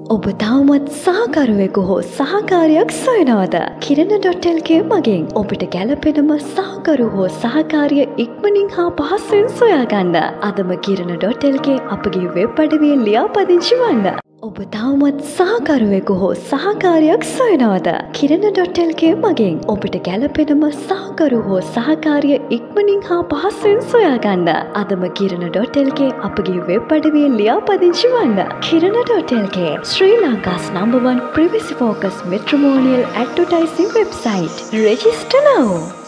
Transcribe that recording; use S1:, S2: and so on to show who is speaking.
S1: ඔබ තවමත් සහකරුවෙකු හෝ සහකාරියක් සොයනවද? Kirana.lk මගින් ඔබට ගැළපෙනම සහකරු හෝ සහකාරිය ඉක්මනින් හා පහසුවෙන් සොයාගන්න. අදම Kirana.lk අපගේ වෙබ් අඩවියේ ලියාපදිංචි වන්න. ඔබ තවමත් සහකරුවෙකු හෝ සහකාරියක් සොයනවද? Kirana.lk මගින් ඔබට ගැළපෙනම සහකරු හෝ සහකාරිය ඉක්මනින් හා පහසුවෙන් සොයාගන්න. අදම Kirana.lk අපගේ වෙබ් අඩවියේ ලියාපදිංචි වන්න. Kirana.lk Sri Lanka's #1 privacy focused matrimonial advertising website. Register now.